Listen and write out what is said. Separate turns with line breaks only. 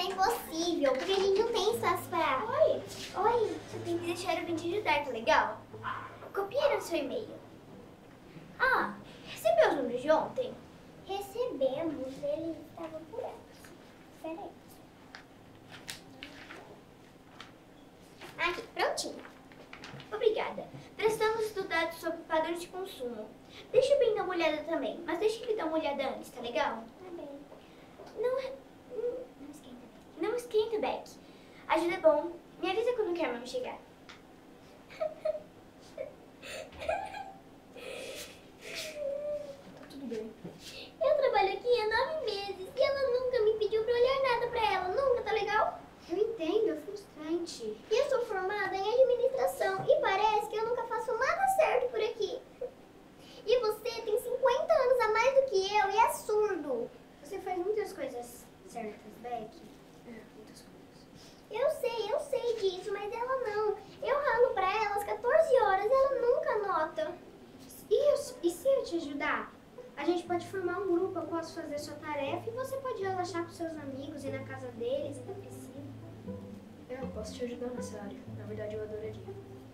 impossível, porque a gente não tem espaço pra... Oi, você tem que deixar eu vir te ajudar, tá legal? Copia no seu e-mail. Ah, recebeu os números de ontem? Recebemos, eles estavam por aqui. Espera aí. Aqui, prontinho. Obrigada. Precisamos dos dados sobre padrões de consumo. Deixa eu bem dar uma olhada também, mas deixa ele dar uma olhada antes, tá legal? Tá bem. Não esquenta, Beck. Não esquenta, Beck. Ajuda é bom. Me avisa quando quer mesmo chegar.
Tá tudo bem.
Eu trabalho aqui há 9 meses e ela nunca me pediu pra olhar nada pra ela. Nunca, tá legal?
Eu entendo, é frustrante.
E eu sou formada em administração e parece que eu nunca faço nada certo por aqui. E você tem 50 anos a mais do que eu e é surdo.
Você faz muitas coisas certas, Beck. Muitas coisas.
Eu sei disso, mas ela não. Eu ralo pra ela às 14 horas e ela nunca nota.
E se eu te ajudar? A gente pode formar um grupo, eu posso fazer sua tarefa e você pode relaxar com seus amigos, ir na casa deles, se é possível. Eu posso te ajudar nessa área. Na verdade, eu adoraria.